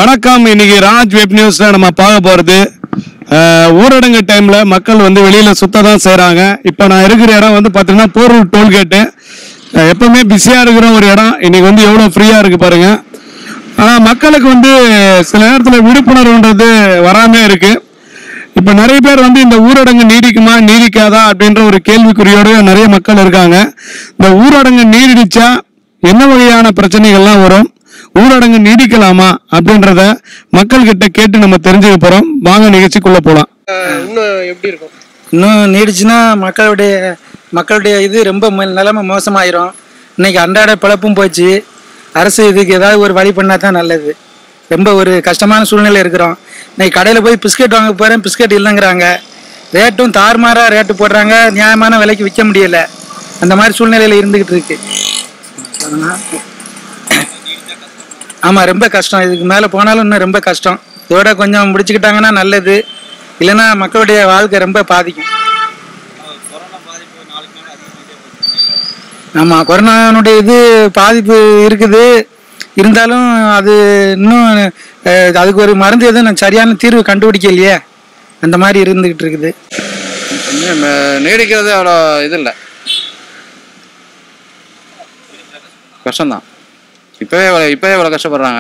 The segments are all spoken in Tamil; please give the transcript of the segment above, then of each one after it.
வணக்கம். இன்னைக்கு ராஜ் வெப் நியூஸ்ல நம்ம பார்க்க போறது ஊரடங்கு டைம்ல மக்கள் வந்து வெளியில சுத்த தான் செய்யறாங்க. இப்போ நான் இருக்கிற இடம் வந்து பாத்தீங்கன்னா போரூர் டோல்கேட்டு. எப்பவுமே பிஸியா இருக்கிற ஒரு இடம். இன்னைக்கு வந்து எவ்வளவு ஃப்ரீயா இருக்கு பாருங்க. ஆனா மக்களுக்கு வந்து சில நேரத்தில் விழிப்புணர்வுன்றது வராம இருக்கு. இப்ப நிறைய பேர் வந்து இந்த ஊரடங்கு நீடிக்குமா நீடிக்காதா அப்படின்ற ஒரு கேள்விக்குறியோட நிறைய மக்கள் இருக்காங்க. இந்த ஊரடங்கு நீடிச்சா என்ன வகையான பிரச்சனைகள்லாம் வரும், ஊரடங்கு நீடிக்கலாமா அப்படின்றத மக்கள் கிட்ட கேட்டு நம்ம தெரிஞ்சுக்க போறோம். வாங்க நிகழ்ச்சிக்குள்ள போலாம். இன்னும் எப்படி இருக்கும்? இன்னும் நீடிச்சுன்னா மக்களுடைய இது ரொம்ப நிலைமை மோசமாயிரும். இன்னைக்கு அன்றாட பிழப்பும் போச்சு. அரசு இதுக்கு ஏதாவது ஒரு வழி பண்ணா தான் நல்லது. ரொம்ப ஒரு கஷ்டமான சூழ்நிலை இருக்கிறோம். இன்னைக்கு கடையில் போய் பிஸ்கெட் வாங்க போகிறேன், பிஸ்கெட் இல்லைங்கிறாங்க. ரேட்டும் தாறுமாறாக ரேட்டு போடுறாங்க, நியாயமான விலைக்கு விற்க முடியல. அந்த மாதிரி சூழ்நிலையில் இருந்துக்கிட்டு இருக்கு. ஆமாம், ரொம்ப கஷ்டம். இதுக்கு மேலே போனாலும் இன்னும் ரொம்ப கஷ்டம். இதோட கொஞ்சம் முடிச்சுக்கிட்டாங்கன்னா நல்லது. இல்லைன்னா மக்களுடைய வாழ்க்கை ரொம்ப பாதிக்கும். ஆமாம், கொரோனானுடைய இது பாதிப்பு இருக்குது. இருந்தாலும் அது இன்னும் அதுக்கு ஒரு மருந்து எதுவும் சரியான தீர்வு கண்டுபிடிக்கலையே. அந்த மாதிரி இருந்துக்கிட்டு இருக்குது. நீடிக்கிறது அவ்வளோ இது இல்லை, கஷ்டம்தான். இப்போவே இவ்வளோ கஷ்டப்படுறாங்க.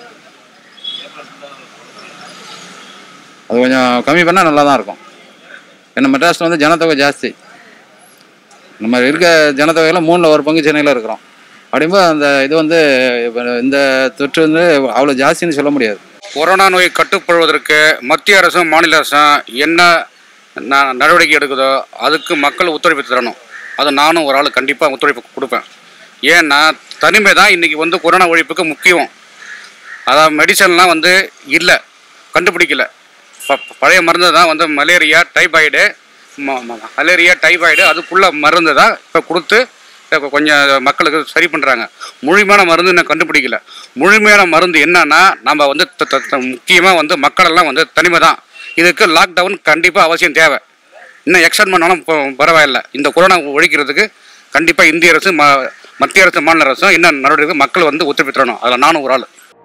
அது கொஞ்சம் கம்மி பண்ணால் நல்லா தான் இருக்கும். ஏன்னா மெட்ராஸில் வந்து ஜனத்தொகை ஜாஸ்தி. நம்ம இருக்க ஜனத்தொகையில் 1/3 பங்கு சென்னையில் இருக்கிறோம். அப்படிங்கும்போது அந்த இது வந்து இந்த தொற்று வந்து அவ்வளோ ஜாஸ்தின்னு சொல்ல முடியாது. கொரோனா நோய் கட்டுப்படுவதற்கு மத்திய அரசும் மாநில அரசும் என்ன நடவடிக்கை எடுக்குதோ அதுக்கு மக்கள் ஒத்துழைப்பு தரணும். அது நானும் ஒரு ஆள் கண்டிப்பாக ஒத்துழைப்பு கொடுப்பேன். ஏன்னா தனிமை தான் இன்றைக்கி வந்து கொரோனா ஒழிப்புக்கு முக்கியம். அதாவது மெடிசன்லாம் வந்து இல்லை, கண்டுபிடிக்கல. பழைய மருந்து தான் வந்து மலேரியா டைபாய்டு அதுக்குள்ள மருந்து தான் இப்போ கொடுத்து கொஞ்சம் மக்களுக்கு சரி பண்ணுறாங்க. முழுமையான மருந்து இன்னும் கண்டுபிடிக்கல. முழுமையான மருந்து என்னன்னா நம்ம வந்து முக்கியமாக வந்து மக்களெல்லாம் வந்து தனிமை தான். இதுக்கு லாக்டவுன் கண்டிப்பாக அவசியம் தேவை. இன்னும் எக்ஸ்டெண்ட் பண்ணாலும் பரவாயில்லை. இந்த கொரோனா ஒழிக்கிறதுக்கு கண்டிப்பாக இந்திய அரசு மத்திய அரசு மாநில அரசும் என்ன நடவடிக்கை மக்கள் வந்து ஒத்துழைப்பு தரணும். அதில் நானும் ஒரு ஆள்.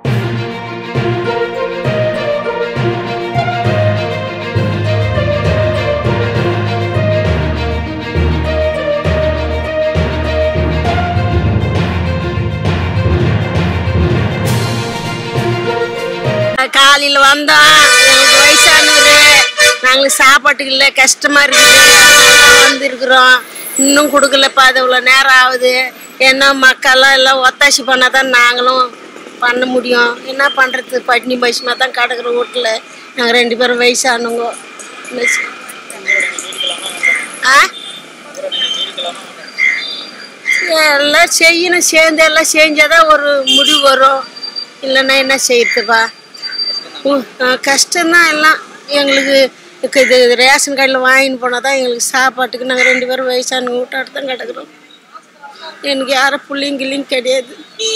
காலையில் வந்தோம், எங்களுக்கு வயசானவர், நாங்களுக்கு சாப்பாட்டுக்கு இல்லை, கஷ்டமாக இருக்குது. வந்துருக்குறோம், இன்னும் கொடுக்கலப்பா. அது இவ்வளோ நேரம் ஆகுது. என்ன மக்கள்லாம் எல்லாம் ஒத்தாசி பண்ணால் தான் நாங்களும் பண்ண முடியும். என்ன பண்ணுறது, பட்னி பசுமா தான் கிடக்குற வீட்டில். நாங்கள் 2 பேரும் வயசானவங்க. எல்லாம் செய்யணும், சேர்ந்து எல்லாம் செஞ்சாதான் ஒரு முடிவு வரும். இல்லைன்னா என்ன செய்யறதுப்பா, கஷ்டம்தான் எல்லாம். எங்களுக்கு இது ரேஷன் கடையில் வாங்கின்னு போனால் தான் எங்களுக்கு சாப்பாட்டுக்கு. நாங்கள் 2 பேரும் வயசான வீட்டாட்டு தான் கிடக்குறோம். எனக்கு யாரும் பிள்ளைங்களையும் கிடையாது.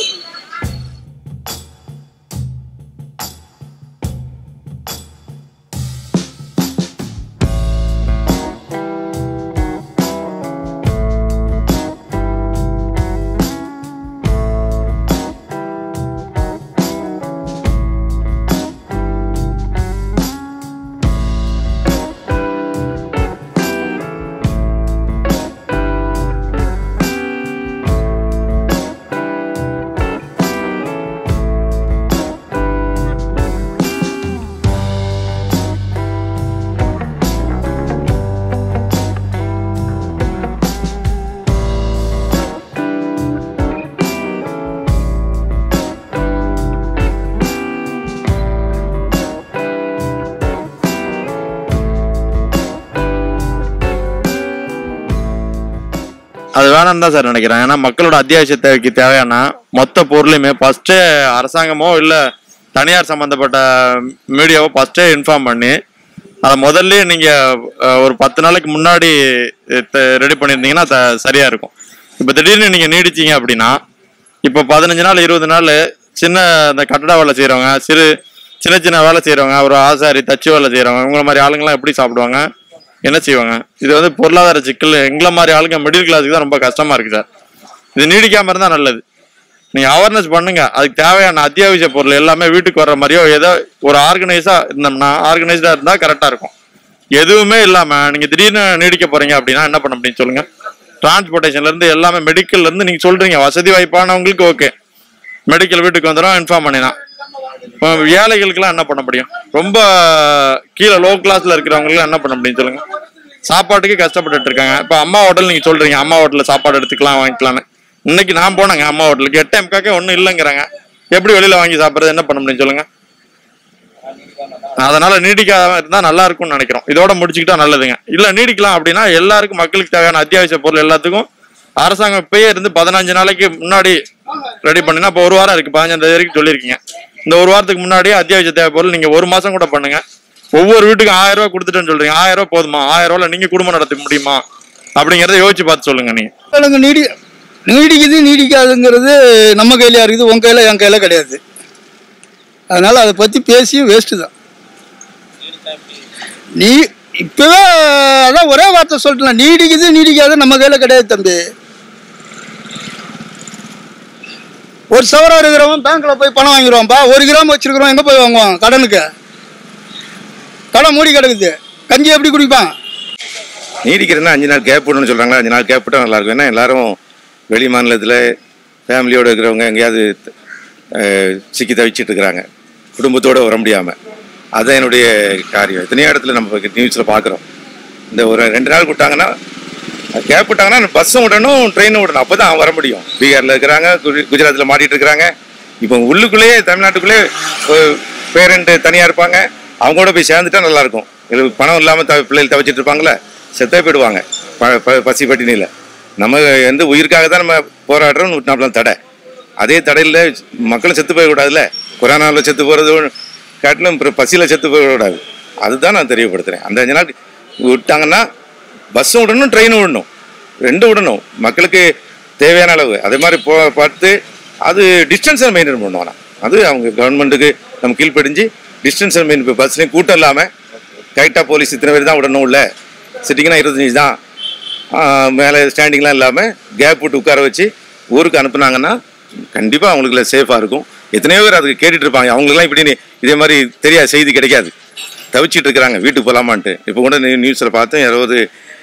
அது வேணாம் தான் சார் நினைக்கிறேன். ஏன்னா மக்களோட அத்தியாவசிய தேவைக்கு தேவையான மொத்த பொருளையுமே ஃபஸ்ட்டு அரசாங்கமோ இல்லை தனியார் சம்மந்தப்பட்ட மீடியாவோ ஃபஸ்ட்டே இன்ஃபார்ம் பண்ணி அதை முதல்ல நீங்கள் ஒரு 10 நாளைக்கு முன்னாடி ரெடி பண்ணியிருந்தீங்கன்னா சரியாக இருக்கும். இப்போ திடீர்னு நீங்கள் நீடிச்சிங்க அப்படின்னா இப்போ 15 நாள் 20 நாள் இந்த கட்டட வேலை செய்கிறவங்க, சின்ன வேலை செய்கிறவங்க, ஒரு ஆசாரி தச்சு வேலை செய்கிறவங்க, இவங்கள மாதிரி ஆளுங்கள்லாம் எப்படி சாப்பிடுவாங்க, என்ன செய்வாங்க? இது வந்து பொருளாதார சிக்கல். எங்களை மாதிரி ஆளுங்க மிடில் கிளாஸுக்கு தான் ரொம்ப கஷ்டமாக இருக்குது சார். இது நீடிக்காமல் இருந்தால் நல்லது. நீங்கள் அவேர்னஸ் பண்ணுங்க. அதுக்கு தேவையான அத்தியாவசிய பொருள் எல்லாமே வீட்டுக்கு வர்ற மாதிரியோ ஏதோ ஒரு ஆர்கனைஸாக இருந்தோம்னா, ஆர்கனைஸ்டாக இருந்தால் கரெக்டாக இருக்கும். எதுவுமே இல்லாமல் நீங்கள் திடீர்னு நீடிக்க போகிறீங்க அப்படின்னா என்ன பண்ண முடியும் சொல்லுங்கள்? டிரான்ஸ்போர்ட்டேஷன்லேருந்து எல்லாமே மெடிக்கல்லேருந்து நீங்கள் சொல்கிறீங்க வசதி வாய்ப்பானவங்களுக்கு ஓகே, மெடிக்கல் வீட்டுக்கு வந்துடும் இன்ஃபார்ம் பண்ணினா. இப்போ ஏழைகளுக்கெல்லாம் என்ன பண்ண முடியும்? ரொம்ப கீழே லோ கிளாஸில் இருக்கிறவங்களுக்குலாம் என்ன பண்ண முடியும் சொல்லுங்கள்? சாப்பாட்டுக்கு கஷ்டப்பட்டுட்டு இருக்காங்க. இப்போ அம்மா ஹோட்டல் நீங்கள் சொல்கிறீங்க, அம்மா ஹோட்டலில் சாப்பாடு எடுத்துக்கலாம் வாங்கிக்கலான்னு. இன்னைக்கு நான் போனேங்க அம்மா ஹோட்டலுக்கு, 8 MKK ஒன்றும் இல்லைங்கிறாங்க. எப்படி வெளியில் வாங்கி சாப்பிட்றது? என்ன பண்ண முடியும் சொல்லுங்கள்? அதனால நீடிக்காம இருந்தால் நல்லா இருக்கும்னு நினைக்கிறோம். இதோட முடிச்சுக்கிட்டா நல்லதுங்க. இல்லை நீடிக்கலாம் அப்படின்னா எல்லாருக்கும் மக்களுக்கு தேவையான அத்தியாவசிய பொருள் எல்லாத்துக்கும் அரசாங்கம் இப்பயே இருந்து 15 நாளைக்கு முன்னாடி ரெடி பண்ணினா, இப்போ 1 வாரம் இருக்குது, 15ஆம் தேதி வரைக்கும் சொல்லியிருக்கீங்க. இந்த 1 வாரத்துக்கு முன்னாடியே அத்தியாவசிய தேவை பொருள் நீங்கள் 1 மாதம் கூட பண்ணுங்க. ஒவ்வொரு வீட்டுக்கும் 1000 ரூபா கொடுத்துட்டேன்னு சொல்றீங்க. 1000 ரூபா போதுமா? 1000 ரூபாயில நீங்க குடும்பம் நடத்த முடியுமா அப்படிங்கறத யோசிச்சு பார்த்து சொல்லுங்க. நீடிக்குது நீடிக்காதுங்கிறது நம்ம கையில இருக்குது, உங்க கையில என் கையில கிடையாது. அதனால அதை பத்தி பேசி வேஸ்ட் தான். நீ இப்பவே அதான் ஒரே வார்த்தை சொல்லிட்டேன், நீடிக்குது நீடிக்காது நம்ம கையில கிடையாது தம்பி. ஒரு சவரம் இருக்கிறவன் பேங்க்ல போய் பணம் வாங்கிடுவான்ப்பா. 1 கிராம் வச்சிருக்கிறவன் எங்க போய் வாங்குவான்? கடனுக்கு கடை மூடி கிடக்குது, கஞ்சி எப்படி குடிப்பான்? நீடிக்கிறதுனா 5 நாள் கேப் விடணும்னு சொல்கிறாங்களா? 5 நாள் கேப் விட்டால் நல்லாயிருக்கும். ஏன்னா எல்லாரும் வெளி மாநிலத்தில் ஃபேமிலியோடு இருக்கிறவங்க எங்கேயாவது சிக்கி தவிச்சிட்டு இருக்கிறாங்க, குடும்பத்தோடு வர முடியாமல். அதுதான் என்னுடைய காரியம். எத்தனையோ இடத்துல நம்ம நியூஸில் பார்க்குறோம். இந்த ஒரு 2 நாள் விட்டாங்கன்னா, கேப் விட்டாங்கன்னா பஸ்ஸும் விடணும், ட்ரெயினும் விடணும். அப்போ தான் வர முடியும். பீகாரில் இருக்கிறாங்க, குஜராத்தில் மாட்டிகிட்டு இருக்கிறாங்க. இப்போ உள்ளுக்குள்ளேயே தமிழ்நாட்டுக்குள்ளேயே பேரண்ட்டு தனியாக இருப்பாங்க, அவங்க கூட போய் சேர்ந்துட்டா நல்லாயிருக்கும். பணம் இல்லாமல் பிள்ளைகள் தவிச்சிட்டு இருப்பாங்களே, செத்தே போயிடுவாங்க பசி பட்டினியில். நம்ம எந்த உயிருக்காக தான் நம்ம போராடுறோம், 140 தடை. அதே தடையில் மக்களும் செத்து போயிடக்கூடாதுல்ல. கொரோனாவில் செத்து போகிறது காட்டிலும் பசியில் செத்து போயிடக்கூடாது. அதுதான் நான் தெரியப்படுத்துகிறேன். அந்த 5 நாள் விட்டாங்கன்னா பஸ்ஸும் விடணும், ட்ரெயினும் விடணும், 2 விடணும். மக்களுக்கு தேவையான அளவு அதே மாதிரி பார்த்து அது டிஸ்டன்ஸை மெயின்டைன் பண்ணுவாங்க. அது அவங்க கவர்மெண்ட்டுக்கு நம்ம கீழ்ப்படிஞ்சு டிஸ்டன்ஸை மெயின். இப்போ பஸ்லேயும் கூட்டம் இல்லாமல் கரெக்டாக போலீஸ் இத்தனை பேர் தான் விடணும், இல்லை சிட்டிங்கன்னா 25 தான், மேலே ஸ்டாண்டிங்லாம் இல்லாமல் கேப் விட்டு உட்கார வச்சு ஊருக்கு அனுப்புனாங்கன்னா கண்டிப்பாக அவங்களுக்கு சேஃபாக இருக்கும். எத்தனையோ பேர் அதுக்கு கேட்டுட்டு இருப்பாங்க. அவங்களுக்குலாம் இப்படி இதே மாதிரி தெரியாது, செய்தி கிடைக்காது, தவிச்சிட்டு இருக்கிறாங்க வீட்டுக்கு போகலாமான்ட்டு. இப்போ கூட நியூஸில் பார்த்தேன், 60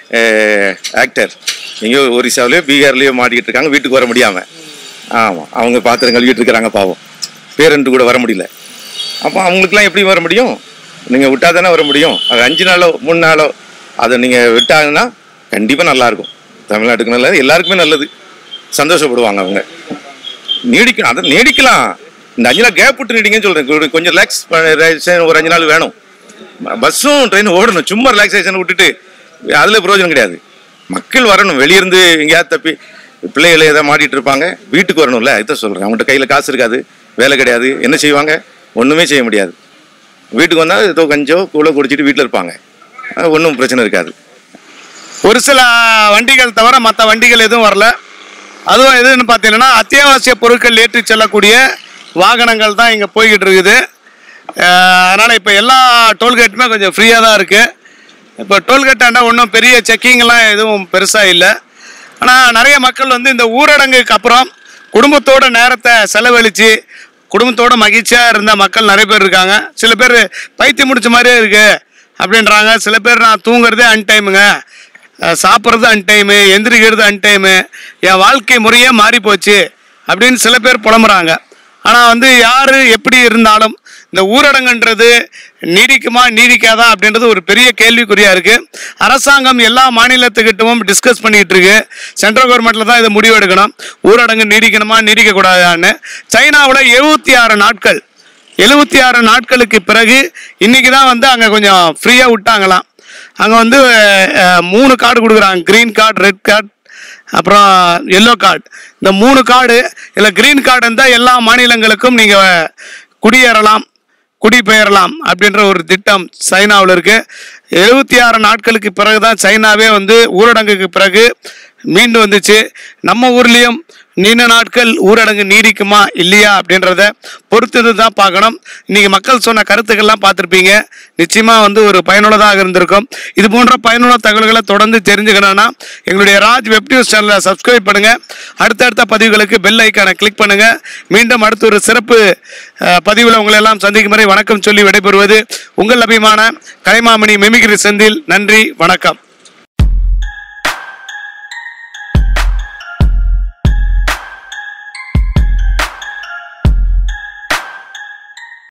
ஆக்டர் எங்கேயோ ஒரிசாவிலையோ பீகார்லேயோ மாட்டிக்கிட்டு இருக்காங்க, வீட்டுக்கு வர முடியாமல். ஆமாம், அவங்க பாத்திரம் கழுவிட்டு இருக்கிறாங்க பாவம், பேரண்ட்டு கூட வர முடியல. அப்போ அவங்களுக்குலாம் எப்படி வர முடியும்? நீங்கள் விட்டால் தானே வர முடியும். அது 5 நாளோ 3 நாளோ அதை நீங்கள் விட்டாங்கன்னா கண்டிப்பாக நல்லாயிருக்கும். தமிழ்நாட்டுக்கு நல்லது, எல்லாருக்குமே நல்லது, சந்தோஷப்படுவாங்க அவங்க. நீடிக்கணும், அதை நீடிக்கலாம். இந்த 5 நாள் கேப் விட்டு நீடிங்கன்னு சொல்கிறேன். கொஞ்சம் ரிலாக்ஸேஷன் ஒரு 5 நாள் வேணும். பஸ்ஸும் ட்ரெயினும் ஓடணும். சும்மா ரிலாக்ஸேஷன் விட்டுட்டு அதில் பிரயோஜனம் கிடையாது. மக்கள் வரணும், வெளியிருந்து எங்கேயாவது தப்பி பிள்ளைகளை எதாவது மாட்டிகிட்டு இருப்பாங்க, வீட்டுக்கு வரணும்ல. இதான் சொல்கிறேன். அவங்கள்ட்ட கையில் காசு இருக்காது, வேலை கிடையாது, என்ன செய்வாங்க? ஒன்றுமே செய்ய முடியாது. வீட்டுக்கு வந்தால் ஏதோ கஞ்சோ கூழோ குடிச்சிட்டு வீட்டில் இருப்பாங்க, ஒன்றும் பிரச்சனை இருக்காது. ஒரு சில வண்டிகள் தவிர மற்ற வண்டிகள் எதுவும் வரல. அதுவும் எதுன்னு பார்த்தீங்கன்னா அத்தியாவசிய பொருட்கள் ஏற்றி செல்லக்கூடிய வாகனங்கள் தான் இங்கே போய்கிட்டு இருக்குது. அதனால் இப்போ எல்லா டோல்கேட்டுமே கொஞ்சம் ஃப்ரீயாக தான் இருக்குது. இப்போ டோல்கேட்டாண்டா ஒன்றும் பெரிய செக்கிங்லாம் எதுவும் பெருசாக இல்லை. ஆனால் நிறைய மக்கள் வந்து இந்த ஊரடங்குக்கு அப்புறம் குடும்பத்தோட நேரத்தை செலவழித்து குடும்பத்தோட மகிழ்ச்சியாக இருந்த மக்கள் நிறைய பேர் இருக்காங்க. சில பேர் பைத்தியம் முடிச்ச மாதிரியே இருக்குது அப்படின்றாங்க. சில பேர் நான் தூங்குறதே அன்டைமுங்க, சாப்பிட்றது அன்டைமு, எந்திரிக்கிறது அன்டைமு, என் வாழ்க்கை முறையே மாறி போச்சு அப்படின்னு சில பேர் புலம்புறாங்க. ஆனால் வந்து யார் எப்படி இருந்தாலும் இந்த ஊரடங்குன்றது நீடிக்குமா நீடிக்காதா அப்படின்றது ஒரு பெரிய கேள்விக்குறியாக இருக்குது. அரசாங்கம் எல்லா மாநிலத்துக்கிட்டவும் டிஸ்கஸ் பண்ணிகிட்டு இருக்கு. சென்ட்ரல் கவர்மெண்ட்டில் தான் இதை முடிவு எடுக்கணும், ஊரடங்கு நீடிக்கணுமா நீடிக்கக்கூடாதான்னு. சைனாவில் 76 நாட்களுக்கு பிறகு இன்றைக்கி தான் வந்து அங்கே கொஞ்சம் ஃப்ரீயாக விட்டாங்களாம். அங்கே வந்து 3 கார்டு கொடுக்குறாங்க, க்ரீன் கார்டு, ரெட் கார்டு, அப்புறம் எல்லோ கார்டு. இந்த 3 கார்டு இல்லை க்ரீன் கார்டு இருந்தால் எல்லா மாநிலங்களுக்கும் நீங்கள் குடிபெயரலாம் அப்படின்ற ஒரு திட்டம் சைனாவில் இருக்குது. 76 நாட்களுக்கு பிறகு தான் சைனாவே வந்து ஊரடங்குக்கு பிறகு மீண்டு வந்துச்சு. நம்ம ஊர்லேயும் நீண்ட நாட்கள் ஊரடங்கு நீடிக்குமா இல்லையா அப்படின்றத பொறுத்து தான் பார்க்கணும். இன்னைக்கு மக்கள் சொன்ன கருத்துக்கள்லாம் பார்த்துருப்பீங்க. நிச்சயமா வந்து ஒரு பயனுள்ளதாக இருந்திருக்கும். இது போன்ற பயனுள்ள தகவல்களை தொடர்ந்து தெரிஞ்சுக்கணும்னா எங்களுடைய ராஜ் வெப் நியூஸ் சேனலை சப்ஸ்கிரைப் பண்ணுங்க. அடுத்தடுத்த பதிவுகளுக்கு பெல் ஐக்கானை கிளிக் பண்ணுங்க. மீண்டும் அடுத்த ஒரு சிறப்பு பதிவில் உங்களை எல்லாம் சந்திக்கும் வரை வணக்கம் சொல்லி விடைபெறுவது உங்கள் அபிமான கலைமாமணி மிமிக்ரி செந்தில். நன்றி, வணக்கம்.